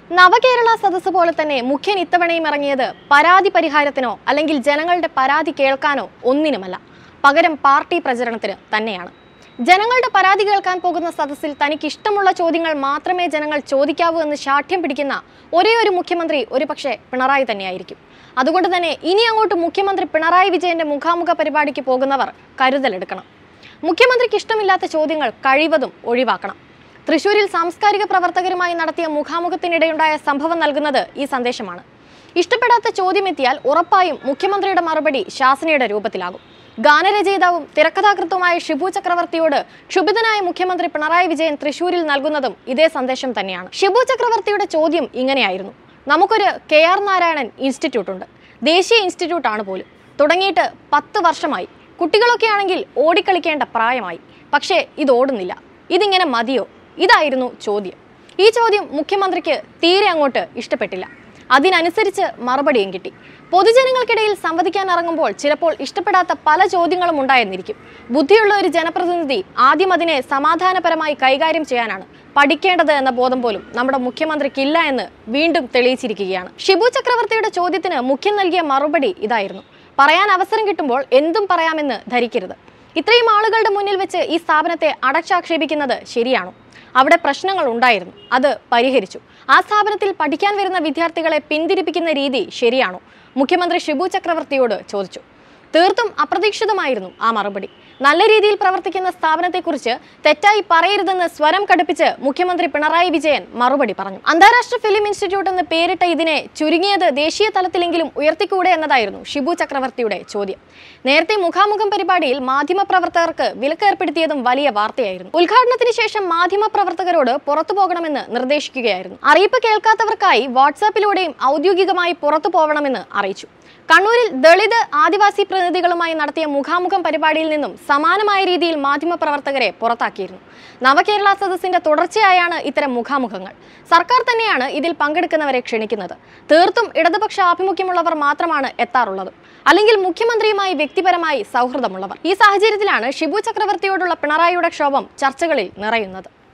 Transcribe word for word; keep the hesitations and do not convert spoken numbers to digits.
നവകേരള സദസ്സ് പോലെ തന്നെ മുഖ്യൻ ഇത്തവണയും ഇറങ്ങിയത് പരാതി പരിഹാരത്തിനോ അല്ലെങ്കിൽ ജനങ്ങളുടെ പരാതി കേൾക്കാനോ ഒന്നിനുമല്ല, പകരം പാർട്ടി പ്രചരണത്തിന് തന്നെയാണ്. ജനങ്ങളുടെ പരാതി കേൾക്കാൻ പോകുന്ന സദസ്സിൽ തനിക്ക് ഇഷ്ടമുള്ള ചോദ്യങ്ങൾ മാത്രമേ ജനങ്ങൾ ചോദിക്കാവൂ എന്ന് ശാഠ്യം പിടിക്കുന്ന ഒരേ ഒരു മുഖ്യമന്ത്രി ഒരുപക്ഷെ പിണറായി തന്നെയായിരിക്കും. അതുകൊണ്ട് തന്നെ ഇനി അങ്ങോട്ട് മുഖ്യമന്ത്രി പിണറായി വിജയന്റെ മുഖാമുഖ പരിപാടിക്ക് പോകുന്നവർ കരുതലെടുക്കണം. മുഖ്യമന്ത്രിക്ക് ഇഷ്ടമില്ലാത്ത ചോദ്യങ്ങൾ കഴിവതും ഒഴിവാക്കണം. തൃശൂരിൽ സാംസ്കാരിക പ്രവർത്തകരുമായി നടത്തിയ മുഖാമുഖത്തിനിടെയുണ്ടായ സംഭവം നൽകുന്നത് ഈ സന്ദേശമാണ്. ഇഷ്ടപ്പെടാത്ത ചോദ്യമെത്തിയാൽ ഉറപ്പായും മുഖ്യമന്ത്രിയുടെ മറുപടി ശാസനയുടെ രൂപത്തിലാകും. ഗാനരചയിതാവും തിരക്കഥാകൃത്തുമായ ഷിബു ചക്രവർത്തിയോട് ക്ഷുഭിതനായ മുഖ്യമന്ത്രി പിണറായി വിജയൻ തൃശൂരിൽ നൽകുന്നതും ഇതേ സന്ദേശം തന്നെയാണ്. ഷിബു ചക്രവർത്തിയുടെ ചോദ്യം ഇങ്ങനെയായിരുന്നു: നമുക്കൊരു കെ ആർ നാരായണൻ ഇൻസ്റ്റിറ്റ്യൂട്ട് ഉണ്ട്, ദേശീയ ഇൻസ്റ്റിറ്റ്യൂട്ട് ആണ് പോലും, തുടങ്ങിയിട്ട് പത്ത് വർഷമായി. കുട്ടികളൊക്കെ ആണെങ്കിൽ ഓടിക്കളിക്കേണ്ട പ്രായമായി, പക്ഷേ ഇത് ഓടുന്നില്ല, ഇതിങ്ങനെ മതിയോ? ഇതായിരുന്നു ചോദ്യം. ഈ ചോദ്യം മുഖ്യമന്ത്രിക്ക് തീരെ അങ്ങോട്ട് ഇഷ്ടപ്പെട്ടില്ല. അതിനനുസരിച്ച് മറുപടിയും കിട്ടി. പൊതുജനങ്ങൾക്കിടയിൽ സംവദിക്കാൻ ഇറങ്ങുമ്പോൾ ചിലപ്പോൾ ഇഷ്ടപ്പെടാത്ത പല ചോദ്യങ്ങളും ഉണ്ടായെന്നിരിക്കും. ബുദ്ധിയുള്ള ഒരു ജനപ്രതിനിധി ആദ്യം അതിനെ സമാധാനപരമായി കൈകാര്യം ചെയ്യാനാണ് പഠിക്കേണ്ടത് എന്ന ബോധം പോലും നമ്മുടെ മുഖ്യമന്ത്രിക്കില്ല എന്ന് വീണ്ടും തെളിയിച്ചിരിക്കുകയാണ്. ഷിബു ചക്രവർത്തിയുടെ ചോദ്യത്തിന് മുഖ്യൻ നൽകിയ മറുപടി ഇതായിരുന്നു: പറയാൻ അവസരം കിട്ടുമ്പോൾ എന്തും പറയാമെന്ന് ധരിക്കരുത്. ഇത്രയും ആളുകളുടെ മുന്നിൽ വെച്ച് ഈ സ്ഥാപനത്തെ അടച്ചാക്ഷേപിക്കുന്നത് ശരിയാണോ? അവിടെ പ്രശ്നങ്ങൾ ഉണ്ടായിരുന്നു, അത് പരിഹരിച്ചു. ആ സ്ഥാപനത്തിൽ പഠിക്കാൻ വരുന്ന വിദ്യാർത്ഥികളെ പിന്തിരിപ്പിക്കുന്ന രീതി ശരിയാണോ? മുഖ്യമന്ത്രി ഷിബു ചക്രവർത്തിയോട് ചോദിച്ചു. തീർത്തും അപ്രതീക്ഷിതമായിരുന്നു ആ മറുപടി. നല്ല രീതിയിൽ പ്രവർത്തിക്കുന്ന സ്ഥാപനത്തെക്കുറിച്ച് തെറ്റായി പറയരുതെന്ന് സ്വരം കടുപ്പിച്ച് മുഖ്യമന്ത്രി പിണറായി വിജയൻ മറുപടി പറഞ്ഞു. അന്താരാഷ്ട്ര ഫിലിം ഇൻസ്റ്റിറ്റ്യൂട്ട് എന്ന് പേരിട്ട ഇതിനെ ചുരുങ്ങിയത് ദേശീയ തലത്തിലെങ്കിലും ഉയർത്തിക്കൂടെ എന്നതായിരുന്നു ഷിബു ചക്രവർത്തിയുടെ ചോദ്യം. നേരത്തെ മുഖാമുഖം പരിപാടിയിൽ മാധ്യമപ്രവർത്തകർക്ക് വിലക്ക് ഏർപ്പെടുത്തിയതും വലിയ വാർത്തയായിരുന്നു. ഉദ്ഘാടനത്തിന് ശേഷം മാധ്യമപ്രവർത്തകരോട് പുറത്തു പോകണമെന്ന് നിർദ്ദേശിക്കുകയായിരുന്നു. അറിയിപ്പ് കേൾക്കാത്തവർക്കായി വാട്സാപ്പിലൂടെയും ഔദ്യോഗികമായി പുറത്തു പോകണമെന്ന് അറിയിച്ചു. കണ്ണൂരിൽ ദളിത് ആദിവാസി പ്രതിനിധികളുമായി നടത്തിയ മുഖാമുഖം പരിപാടിയിൽ നിന്നും സമാനമായ രീതിയിൽ മാധ്യമപ്രവർത്തകരെ പുറത്താക്കിയിരുന്നു. നവകേരള സദസ്സിന്റെ തുടർച്ചയായാണ് ഇത്തരം മുഖാമുഖങ്ങൾ. സർക്കാർ തന്നെയാണ് ഇതിൽ പങ്കെടുക്കുന്നവരെ ക്ഷണിക്കുന്നത്. തീർത്തും ഇടതുപക്ഷ ആഭിമുഖ്യമുള്ളവർ മാത്രമാണ് എത്താറുള്ളത്, അല്ലെങ്കിൽ മുഖ്യമന്ത്രിയുമായി വ്യക്തിപരമായി സൗഹൃദമുള്ളവർ. ഈ സാഹചര്യത്തിലാണ് ഷിബു ചക്രവർത്തിയോടുള്ള പിണറായിയുടെ ക്ഷോഭം ചർച്ചകളിൽ നിറയുന്നത്.